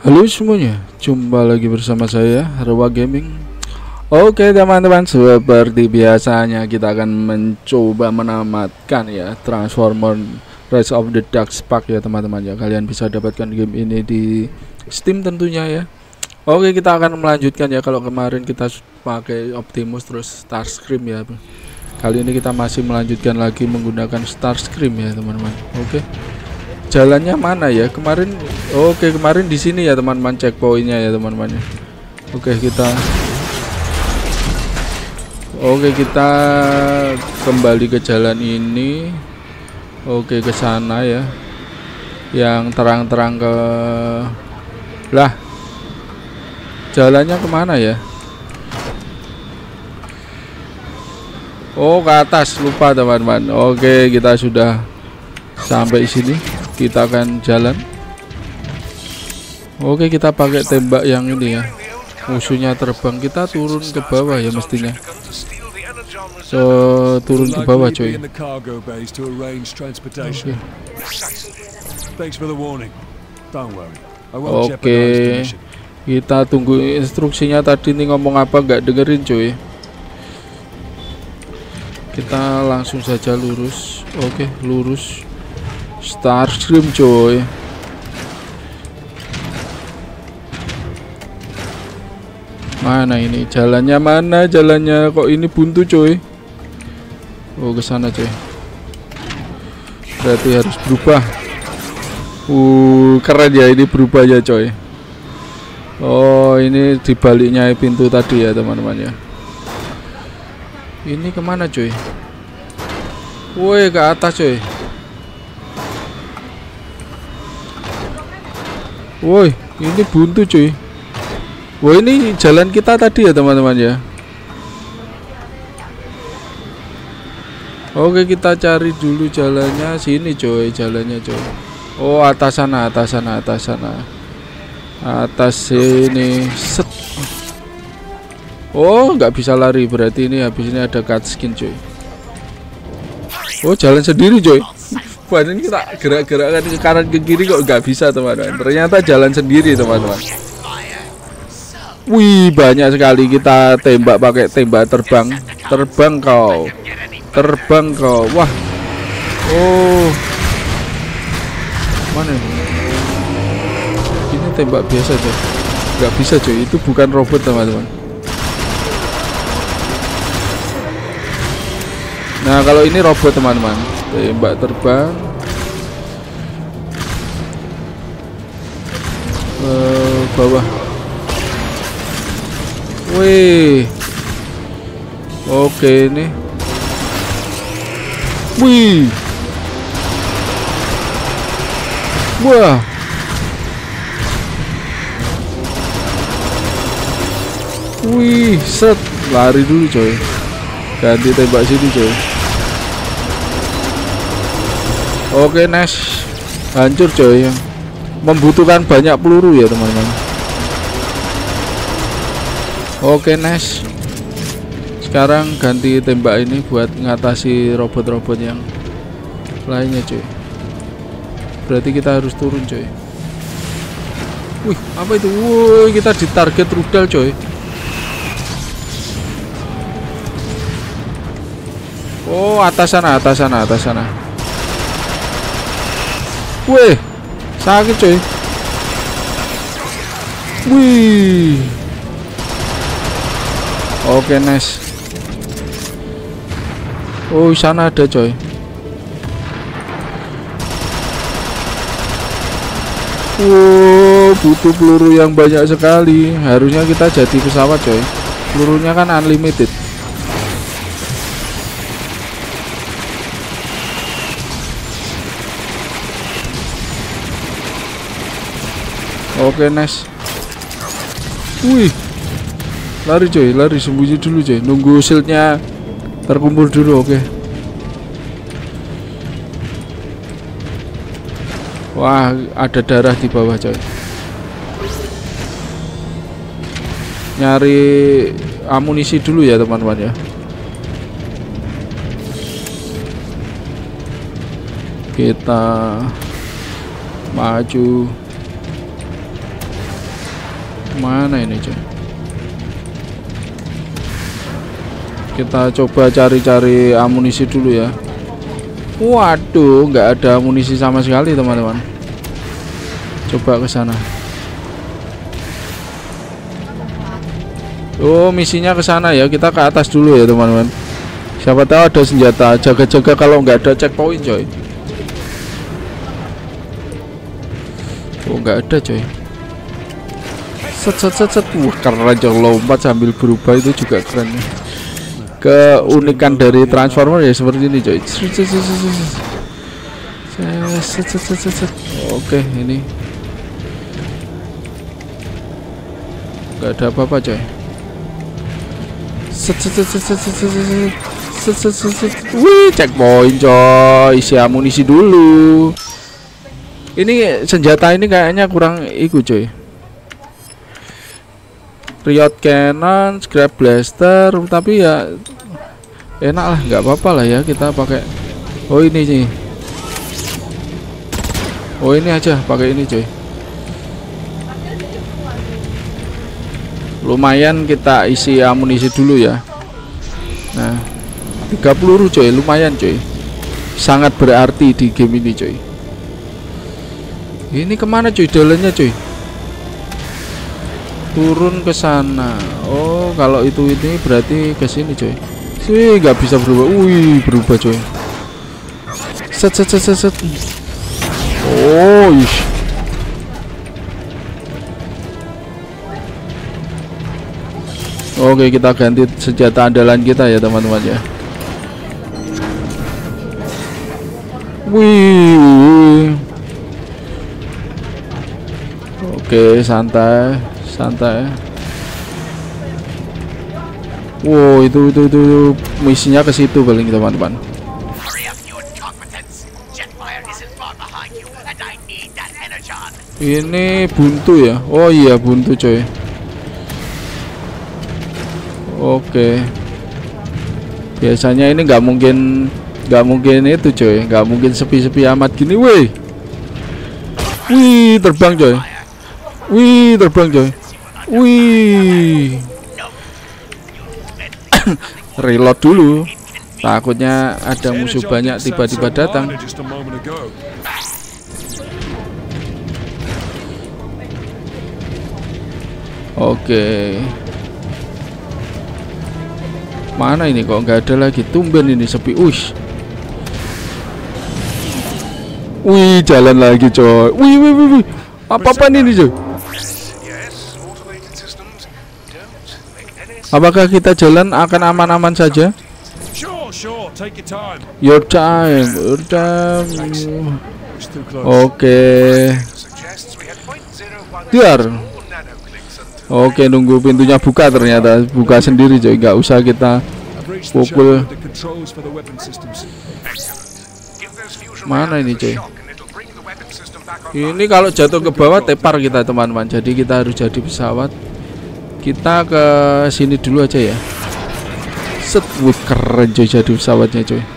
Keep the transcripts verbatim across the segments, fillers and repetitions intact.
Halo semuanya, jumpa lagi bersama saya Rewa Gaming. Oke teman-teman, seperti biasanya kita akan mencoba menamatkan ya Transformer Rise of the Dark Spark ya teman-teman ya. Kalian bisa dapatkan game ini di Steam tentunya ya. Oke, kita akan melanjutkan ya. Kalau kemarin kita pakai Optimus terus Starscream ya, kali ini kita masih melanjutkan lagi menggunakan Starscream ya teman-teman. Oke, jalannya mana ya kemarin? Oke, kemarin di sini ya teman-teman, checkpointnya ya teman-teman. Oke, kita Oke kita kembali ke jalan ini. Oke, ke sana ya, yang terang-terang ke lah. Jalannya kemana ya? Oh, ke atas, lupa teman-teman. Oke, kita sudah sampai sini. Kita akan jalan. Oke, kita pakai tembak yang ini ya. Musuhnya terbang, kita turun ke bawah ya mestinya. So, turun ke bawah coy. Oke. Oke. Kita tunggu instruksinya tadi nih, ngomong apa nggak dengerin coy. Kita langsung saja lurus. Oke, lurus. Starscream coy. Mana ini jalannya? Mana jalannya? Kok ini buntu coy? Oh, ke sana coy. Berarti harus berubah. Uh, keren ya ini berubahnya coy. Oh, ini dibaliknya pintu tadi ya teman-teman ya. Ini kemana coy? Woi, ke atas coy. Woi, ini buntu coy. Wah, ini jalan kita tadi ya teman-teman ya. Oke, kita cari dulu jalannya. Sini coy, jalannya coy. Oh, atas sana, atas sana, atas sana. Atas sini. Set. Oh, nggak bisa lari, berarti ini habis ini ada cutscene coy. Oh, jalan sendiri coy. Wah, ini kita gerak-gerakkan ke kanan ke kiri kok nggak bisa teman-teman. Ternyata jalan sendiri teman-teman. Wih, banyak sekali. Kita tembak pakai tembak terbang. Terbang kau. Terbang kau. Wah. Oh. Mana ini? Ini tembak biasa coy. Nggak bisa coy. Itu bukan robot teman-teman. Nah, kalau ini robot teman-teman. Tembak terbang. Ke bawah. Wih. Oke ini. Wih. Wah. Wih, set, lari dulu coy. Ganti tembak sini coy. Oke, nice. Hancur coy. Membutuhkan banyak peluru ya teman-teman. Oke, nice. Sekarang ganti tembak ini buat ngatasi robot-robot yang lainnya coy. Berarti kita harus turun coy. Wih, apa itu? Wih, kita ditarget rudal coy. Oh, atas sana, atas sana, atas sana. Wih, sakit coy. Wih. Oke, nice. Oh, sana ada coy. Wow, butuh peluru yang banyak sekali. Harusnya kita jadi pesawat coy. Pelurunya kan unlimited. Oke, nice. Wih, lari coy, lari, sembunyi dulu coy. Nunggu shieldnya terkumpul dulu. Oke. Wah, ada darah di bawah coy. Nyari amunisi dulu ya teman-teman ya. Kita maju. Mana ini coy? Kita coba cari-cari amunisi dulu ya. Waduh, nggak ada amunisi sama sekali teman-teman. Coba ke sana. Oh, misinya ke sana ya. Kita ke atas dulu ya teman-teman. Siapa tahu ada senjata. Jaga-jaga kalau nggak ada checkpoint coy. Oh, nggak ada coy. Set set set set. Wah, keren coy, lompat sambil berubah itu juga keren. Keunikan dari Transformer ya seperti ini coy. Oke, ini nggak ada apa-apa coy. Wih, checkpoint coy. Isi amunisi dulu. Ini senjata ini kayaknya kurang ikut coy. Riot Cannon, Scrap Blaster, tapi ya enak lah, nggak apa-apa lah ya kita pakai. Oh ini sih. Oh ini aja, pakai ini coy. Lumayan kita isi amunisi dulu ya. Nah, tiga peluru coy, lumayan coy. Sangat berarti di game ini coy. Ini kemana coy jalannya coy? Turun ke sana. Oh, kalau itu ini berarti ke sini coy. Sih nggak bisa berubah. Wih, berubah coy. Set set set set set. Oh, ish. Oke, kita ganti senjata andalan kita ya teman-teman ya. Wih. Oke, santai. Santai. Wow, itu itu itu misinya ke situ paling teman-teman. Ini buntu ya. Oh iya, buntu coy. Oke. Biasanya ini nggak mungkin nggak mungkin itu coy, nggak mungkin sepi-sepi amat gini. Wih. Wih, terbang coy. Wih, terbang coy. Wih. Reload dulu. Takutnya ada musuh banyak tiba-tiba datang. Oke. Mana ini kok nggak ada lagi? Tumben ini sepi. Ush. Wih, jalan lagi coy. Wih, wih, wih, wih. Apa-apa ini coy? Apakah kita jalan akan aman-aman saja? Your time, your time. Oke. Biar. Oke, nunggu pintunya buka ternyata buka sendiri coy. Nggak usah kita pukul. Mana ini coy? Ini kalau jatuh ke bawah tepar kita teman-teman. Jadi kita harus jadi pesawat. Kita ke sini dulu aja ya. Set, wih, keren coy jadi pesawatnya coy.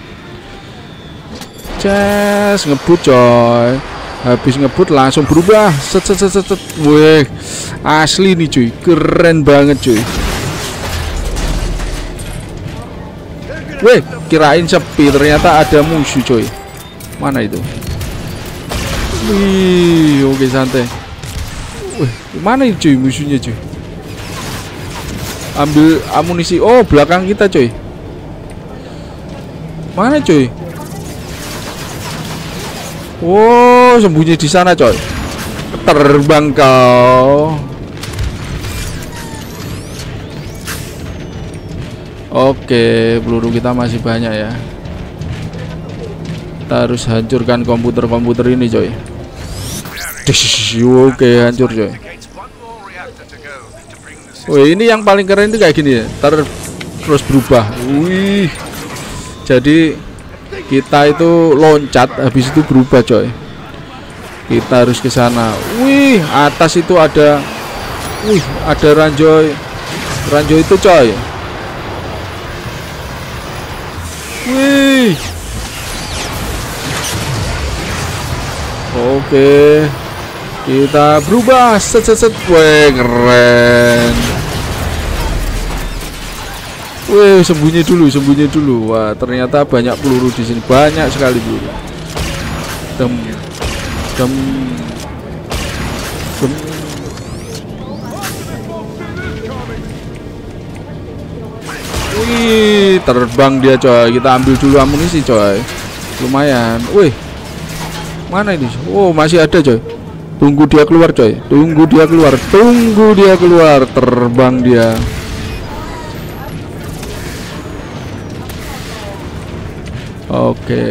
Ces, ngebut coy. Habis ngebut langsung berubah. Set set set set. Wih, asli nih cuy, keren banget cuy. Wih, kirain sepi, ternyata ada musuh coy. Mana itu? Wih, oke santai. Wih, mana ini cuy musuhnya cuy? Ambil amunisi. Oh, belakang kita coy. Mana coy? Oh, sembunyi di sana coy. Terbang kau. Oke, peluru kita masih banyak ya. Kita harus hancurkan komputer-komputer ini coy. Oke, hancur coy. Wih, ini yang paling keren itu kayak gini ya. Ter terus berubah. Wih. Jadi kita itu loncat, habis itu berubah coy. Kita harus ke sana. Wih, atas itu ada. Wih, ada ranjau. Ranjau itu coy. Wih. Oke. Kita berubah. Set set set. Wih, keren. Wih, sembunyi dulu, sembunyi dulu. Wah, ternyata banyak peluru di sini, banyak sekali peluru. Dem, dem, dem. Wih, terbang dia coy. Kita ambil dulu amunisi coy. Lumayan. Wih, mana ini? Oh, masih ada coy. Tunggu dia keluar coy. Tunggu dia keluar. Tunggu dia keluar. Terbang dia. Oke.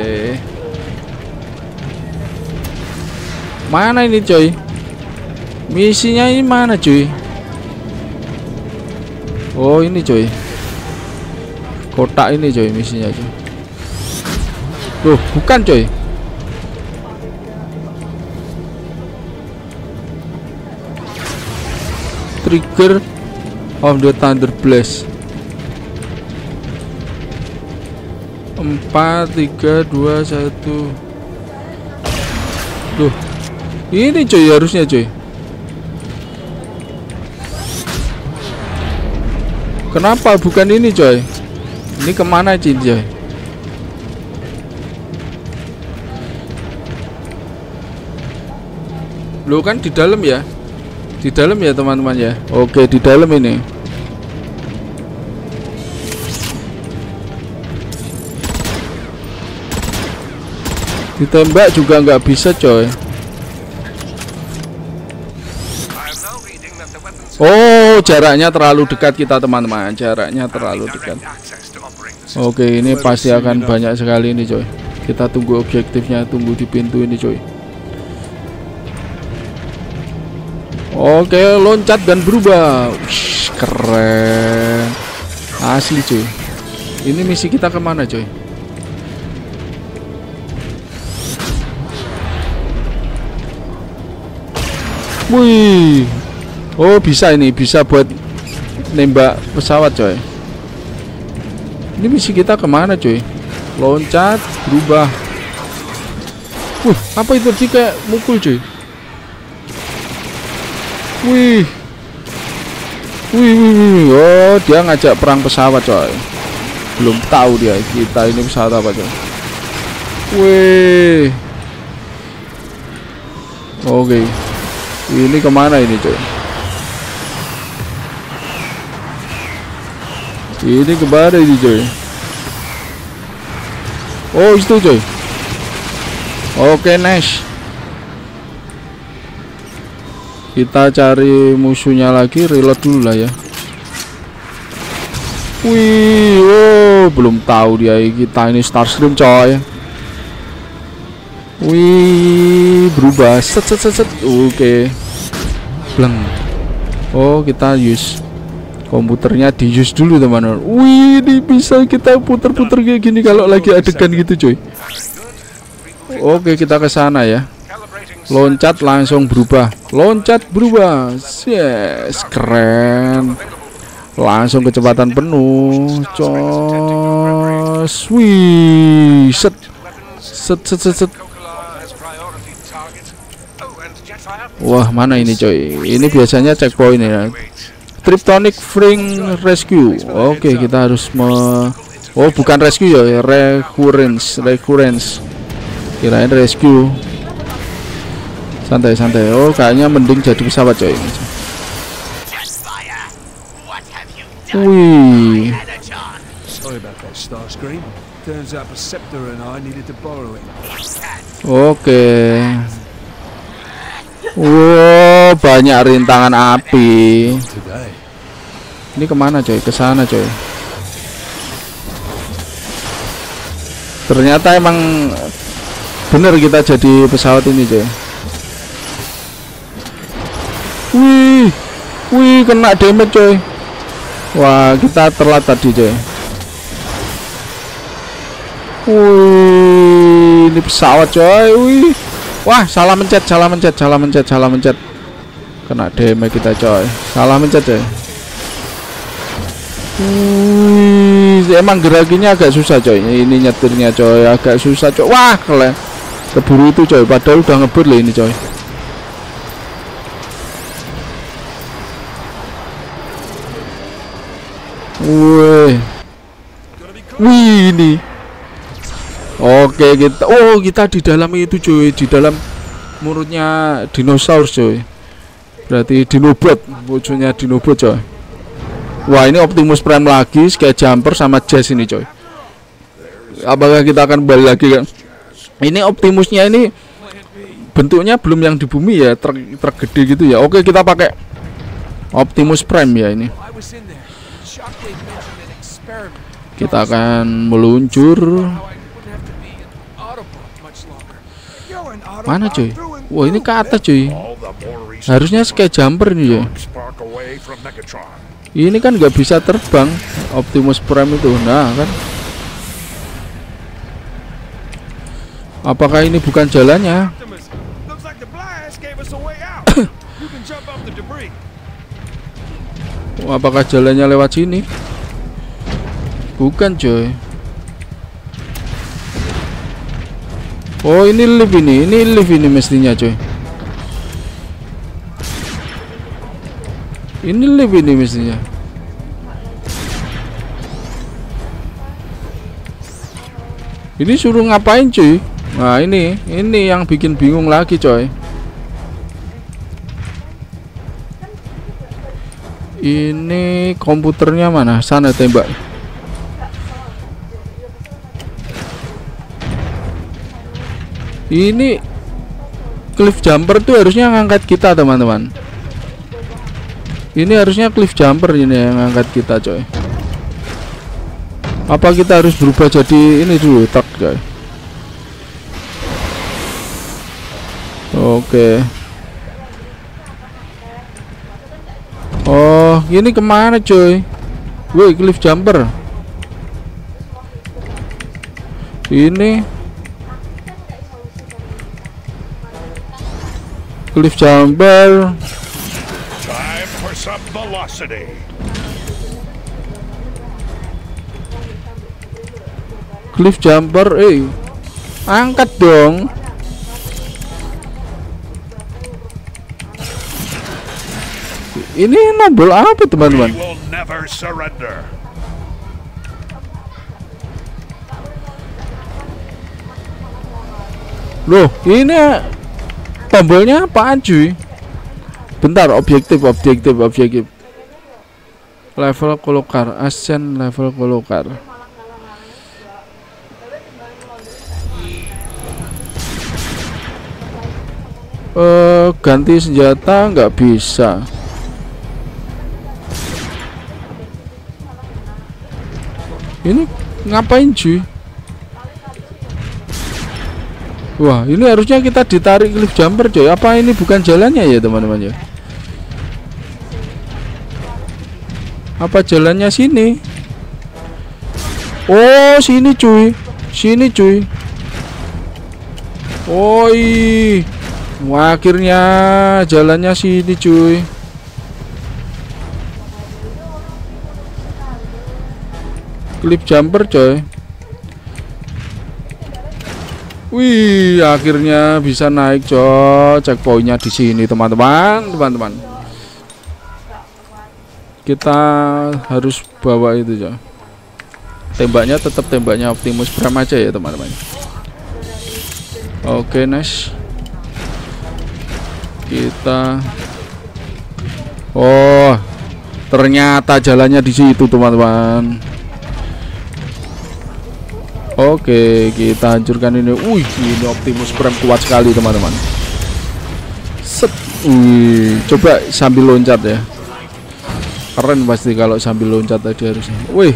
Mana ini coy? Misinya ini mana cuy? Oh, ini coy. Kotak ini coy misinya coy. Tuh, bukan coy. Trigger of the Thunder Blast. Empat, tiga, dua, satu. Tuh, ini coy harusnya coy. Kenapa bukan ini coy? Ini kemana coy coy? Lo kan di dalam ya? Di dalam ya teman-teman ya. Oke, di dalam ini. Ditembak juga nggak bisa coy. Oh, jaraknya terlalu dekat kita teman-teman. Jaraknya terlalu dekat. Oke, ini pasti akan banyak sekali ini coy. Kita tunggu objektifnya, tunggu di pintu ini coy. Oke, loncat dan berubah. Ush, keren. Asli coy. Ini misi kita kemana coy? Wih. Oh, bisa ini, bisa buat nembak pesawat coy. Ini misi kita kemana coy? Loncat, berubah. Wih, apa itu sih kayak mukul coy? Wih. Wih, wih, wih. Oh, dia ngajak perang pesawat coy. Belum tahu dia kita ini pesawat apa coy. Wih. Oke. Ini kemana ini coy? Ini kemana ini coy? Oh, itu coy. Oke, nice. Kita cari musuhnya lagi, reload dulu lah ya. Wih, oh, belum tahu dia kita ini Starstream coy. Wih, berubah. Set set set set. Oke. Bleng. Oh, kita use komputernya, di use dulu teman-teman. Wih, ini bisa kita puter-puter kayak gini kalau lagi adegan gitu coy. Oke, kita ke sana ya. Loncat langsung berubah. Loncat berubah. Yes, keren. Langsung kecepatan penuh. Cos. Wih, set set set set, set. Wah, mana ini coy? Ini biasanya checkpoint ya. Triptonic Fring Rescue. Oke, kita harus me Oh, bukan rescue ya, recurrence, recurrence. Kirain rescue. Santai-santai. Oh, kayaknya mending jadi pesawat coy. Wih. Oke. Wow, banyak rintangan api. Ini kemana coy? Ke sana coy. Ternyata emang bener kita jadi pesawat ini coy. Wih, wih, kena damage coy. Wah, kita telat tadi coy. Wih, ini pesawat coy. Wih. Wah, salah mencet, salah mencet, salah mencet, salah mencet. Kena damage kita coy. Salah mencet coy. Wih, emang gerakinya agak susah coy. Ini nyetirnya coy, agak susah coy. Wah, keren. Keburu itu coy, padahal udah ngebut loh ini coy. Wih. Wih ini. Oke kita. Oh kita di dalam itu cuy, di dalam mulutnya dinosaurus cuy. Berarti dinobot, wujudnya dinobot coy. Wah ini Optimus Prime lagi, kayak jumper sama Jazz ini coy. Apakah kita akan kembali lagi kan? Ini Optimusnya ini bentuknya belum yang di bumi ya, ter tergede gitu ya. Oke kita pakai Optimus Prime ya ini. Kita akan meluncur. Mana cuy? Wah ini ke atas cuy. Harusnya kayak jumper ini ya. Ini kan nggak bisa terbang Optimus Prime itu. Nah kan. Apakah ini bukan jalannya? Oh, apakah jalannya lewat sini? Bukan coy. Oh ini lift ini, ini lift ini mestinya coy. Ini lift ini mestinya. Ini suruh ngapain cuy? Nah ini, ini yang bikin bingung lagi coy. Ini komputernya mana? Sana tembak. Ini cliff jumper tuh harusnya ngangkat kita teman-teman. Ini harusnya cliff jumper ini yang ngangkat kita coy. Apa kita harus berubah jadi ini dulu truk coy? Oke. Oh ini kemana coy? Woi cliff jumper. Ini cliff jumper. Time for some velocity. Cliff jumper, eh, angkat dong. Ini nambel apa teman-teman? We will never surrender. Loh, ini tombolnya apaan cuy? Bentar, objektif, objektif, objektif. Level kolokar, ascend level kolokar. Uh, ganti senjata nggak bisa. Ini ngapain cuy? Wah ini harusnya kita ditarik cliff jumper coy. Apa ini bukan jalannya ya teman-teman ya? Apa jalannya sini? Oh sini cuy. Sini cuy. Oi. Wah, akhirnya jalannya sini cuy. Cliff jumper coy. Wih, akhirnya bisa naik coy. Checkpointnya di sini teman-teman, teman-teman. Kita harus bawa itu coy. Tembaknya tetap tembaknya Optimus Prime aja ya teman-teman. Oke, nice. Kita oh ternyata jalannya di situ teman-teman. Oke kita hancurkan ini. Wih ini Optimus Prime kuat sekali teman-teman. Set. Wih coba sambil loncat ya. Keren pasti kalau sambil loncat tadi harusnya. Wih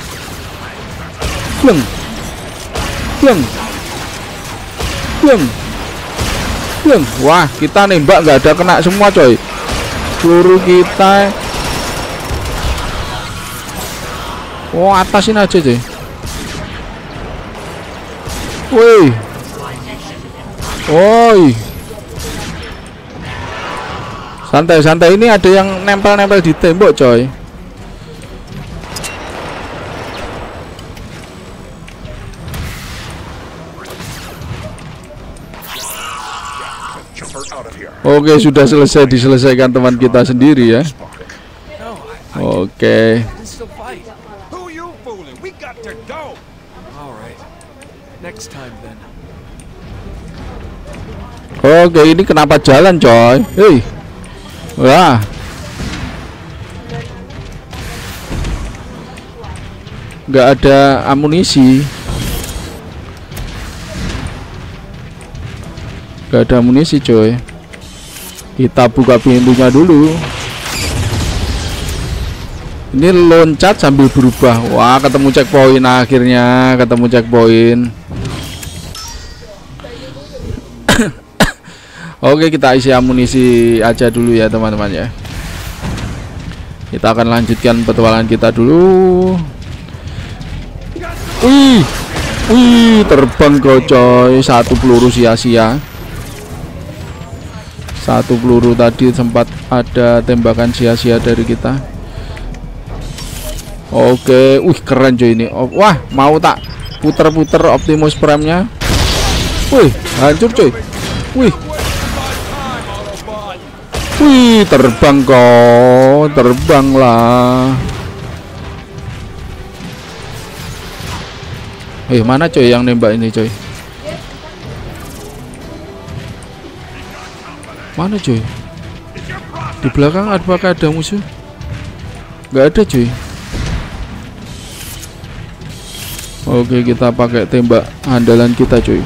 pleng pleng pleng. Wah kita nembak nggak ada kena semua coy. Peluru kita. Oh atasin aja coy. Woi. Oi. Santai-santai, ini ada yang nempel-nempel di tembok coy. Oke, sudah selesai diselesaikan teman kita sendiri ya. Oke. Next time then. Oke, ini kenapa jalan, coy? Hei. Wah. Nggak ada amunisi. Nggak ada amunisi, coy. Kita buka pintunya dulu. Ini loncat sambil berubah. Wah, ketemu checkpoint akhirnya, ketemu checkpoint. Oke, kita isi amunisi aja dulu ya, teman-teman ya. Kita akan lanjutkan petualangan kita dulu. Wih. Wih, terbang kau, coy. Satu peluru sia-sia. Satu peluru tadi sempat ada tembakan sia-sia dari kita. Oke, wih keren coy ini. Oh, wah, mau tak puter-puter Optimus Prime-nya. Wih, hancur coy. Wih. Wih, terbang kok, terbanglah. Eh, mana coy yang nembak ini coy? Mana coy? Di belakang apakah ada musuh? Gak ada coy. Oke, kita pakai tembak andalan kita coy.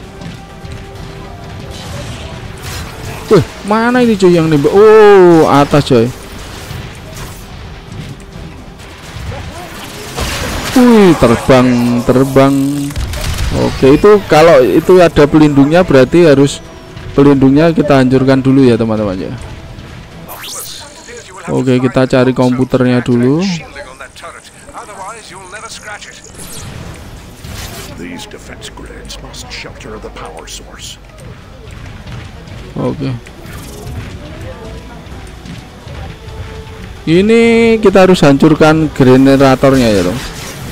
Wih, mana ini coy yang nembak? Oh, atas coy. Wih, terbang, terbang. Oke, itu kalau itu ada pelindungnya berarti harus pelindungnya kita hancurkan dulu ya, teman-teman ya. Oke, kita cari komputernya dulu. These defense grids must shelter the power source. Oke. Ini kita harus hancurkan generatornya ya, dong.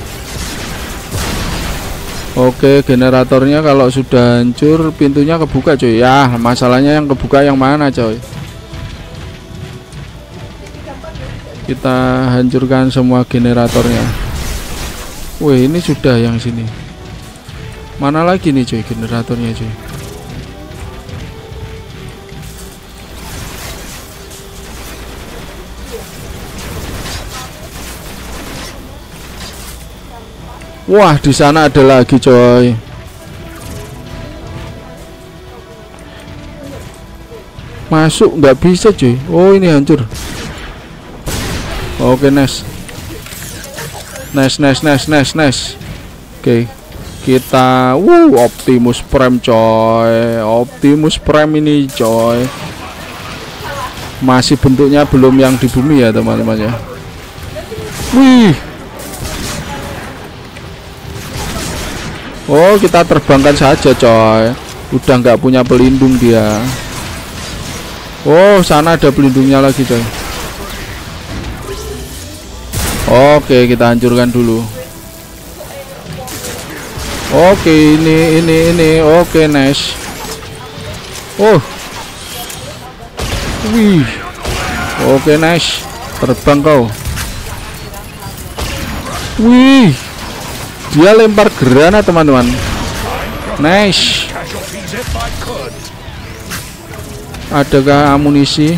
Oke, generatornya kalau sudah hancur pintunya kebuka coy. Ya, masalahnya yang kebuka yang mana coy? Kita hancurkan semua generatornya. Wih, ini sudah yang sini. Mana lagi nih coy generatornya coy? Wah, di sana ada lagi coy. Masuk nggak bisa coy. Oh, ini hancur. Oke, nice. Nice, nice, nice, nice, nice. Oke. Kita wuh Optimus Prime coy. Optimus Prime ini coy. Masih bentuknya belum yang di bumi ya, teman-teman ya. Wih. Oh, kita terbangkan saja coy. Udah nggak punya pelindung dia. Oh, sana ada pelindungnya lagi coy. Oke, kita hancurkan dulu. Oke, ini ini ini oke, nice. Oh, wih, oke, nice. Terbang kau. Wih, dia lempar granat teman-teman. Nice. Adakah amunisi?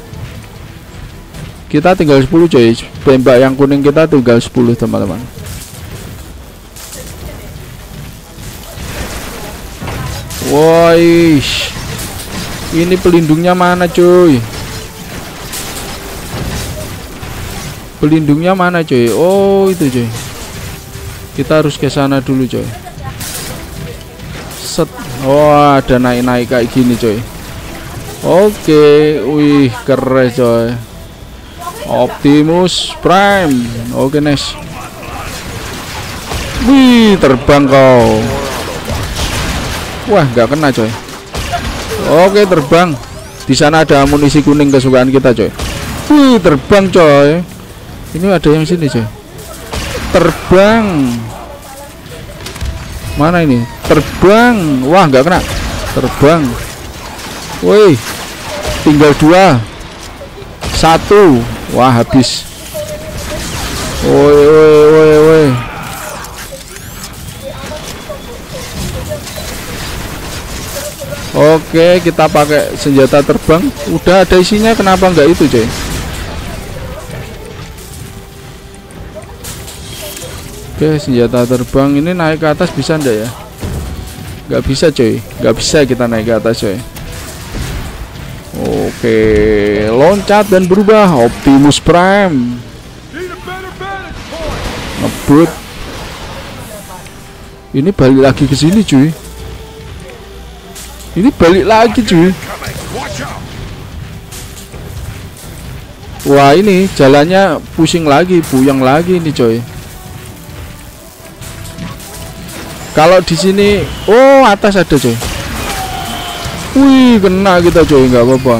Kita tinggal sepuluh coy. Tembak yang kuning kita tinggal sepuluh teman-teman. Woi, ini pelindungnya mana cuy? Pelindungnya mana cuy? Oh, itu cuy. Kita harus ke sana dulu coy. Set. Oh, ada naik-naik kayak gini coy. Oke, wih keren coy. Optimus Prime. Oke, nice. Wih, terbang kau. Wah, nggak kena coy. Oke, terbang. Di sana ada amunisi kuning kesukaan kita coy. Wih, terbang coy. Ini ada yang sini coy. Terbang. Mana ini? Terbang. Wah, nggak kena. Terbang. Wih, tinggal dua. Satu. Wah, habis. Woi, woi, woi, woi. Oke, kita pakai senjata terbang. Udah ada isinya, kenapa nggak itu coy? Oke, senjata terbang ini naik ke atas bisa ndak ya? Nggak bisa coy, nggak bisa kita naik ke atas coy. Oke, loncat dan berubah Optimus Prime. Ngebut. Ini balik lagi ke sini cuy. Ini balik lagi cuy. Wah, ini jalannya pusing lagi, puyeng lagi nih coy. Kalau di sini, oh atas ada coy. Wih, kena kita coy, nggak apa-apa.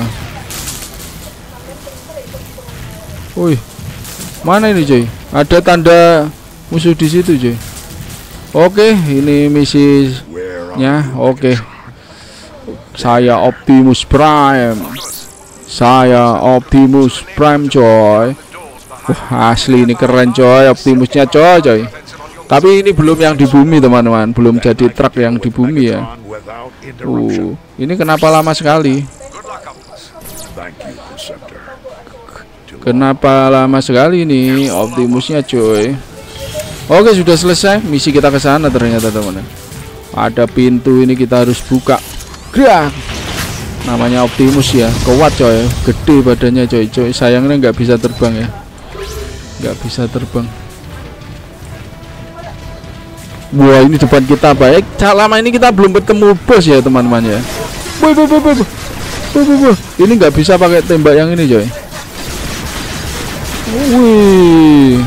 Wih, mana ini coy? Ada tanda musuh di situ coy. Oke, ini misinya. Oke, saya Optimus Prime. Saya Optimus Prime coy. Wah, asli ini keren coy, Optimusnya coy coy. Tapi ini belum yang di bumi teman-teman, belum jadi truk yang di bumi ya. Uh, ini kenapa lama sekali? Kenapa lama sekali ini Optimusnya coy? Oke, sudah selesai misi kita ke sana ternyata teman-teman. Ada pintu ini kita harus buka. Gerak. Namanya Optimus ya, kuat coy, gede badannya coy coy. Sayangnya nggak bisa terbang ya, nggak bisa terbang. Wah, ini depan kita baik. Lama ini kita belum ketemu bos ya teman-teman ya. Boy, boy, boy, boy, boy, boy, boy. Ini nggak bisa pakai tembak yang ini coy. Wih,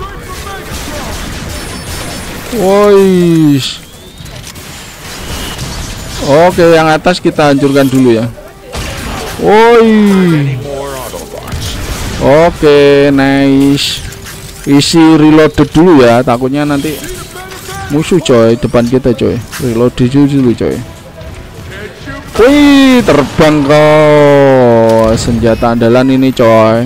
woi. Oke, yang atas kita hancurkan dulu ya. Woi. Oke, nice. Isi reloaded dulu ya, takutnya nanti musuh coy depan kita coy. Reload dulu coy. Wih, terbang kok. Senjata andalan ini coy.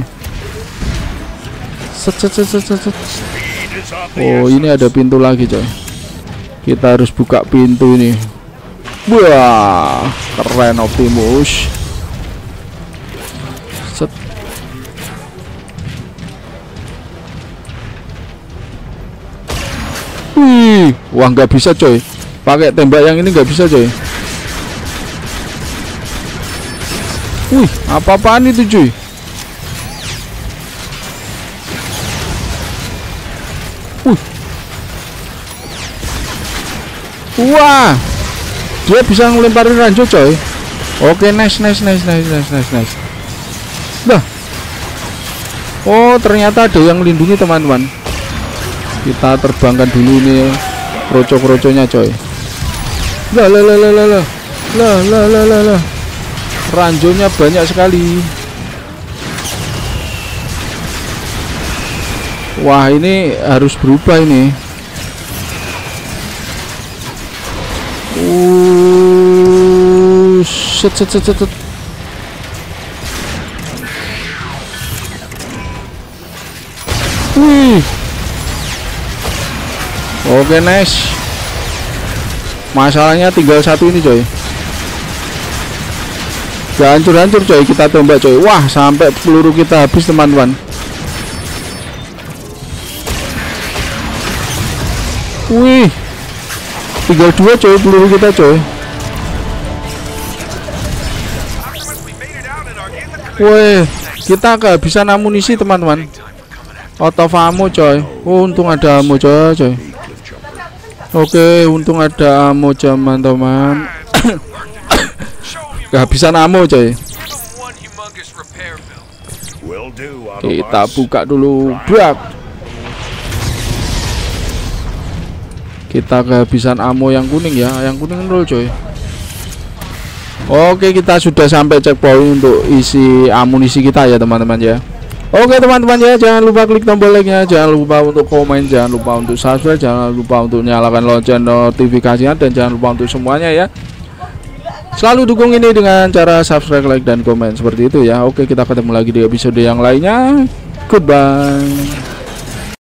Set, set, set, set, set. Oh, ini ada pintu lagi coy. Kita harus buka pintu ini. Wah, keren Optimus. Set. Wih, wah nggak bisa coy. Pakai tembak yang ini nggak bisa coy. Wih, apa-apaan itu cuy? Wih. Wah, dia bisa ngelemparin ranjau coy. Oke, nice, nice, nice, nice, nice, nice, nice. Dah. Oh, ternyata ada yang melindungi teman-teman. Kita terbangkan dulu nih kroco-kroconya coy. Lah lah lah lah lah lah lah lah lah lah lah. Ranjaunya banyak sekali. Wah, ini harus berubah ini. Uh, set set set set. Wih. Oke, nice. Masalahnya tinggal satu ini coy. Gak hancur-hancur coy, kita tembak coy. Wah, sampai peluru kita habis teman-teman. Wih, tinggal dua coy peluru kita coy. Wih, kita kehabisan amunisi teman-teman. Out of ammo coy. Oh, untung ada ammo coy coy. Oke, untung ada ammo teman-teman. Kehabisan ammo coy. Kita buka dulu, brak. Kita kehabisan ammo yang kuning ya, yang kuning nol coy. Oke, kita sudah sampai checkpoint untuk isi amunisi kita ya teman-teman ya. Oke teman-teman ya, jangan lupa klik tombol like-nya, jangan lupa untuk komen, jangan lupa untuk subscribe, jangan lupa untuk nyalakan lonceng notifikasinya, dan jangan lupa untuk semuanya ya. Selalu dukung ini dengan cara subscribe, like, dan komen seperti itu ya. Oke, kita ketemu lagi di episode yang lainnya. Goodbye.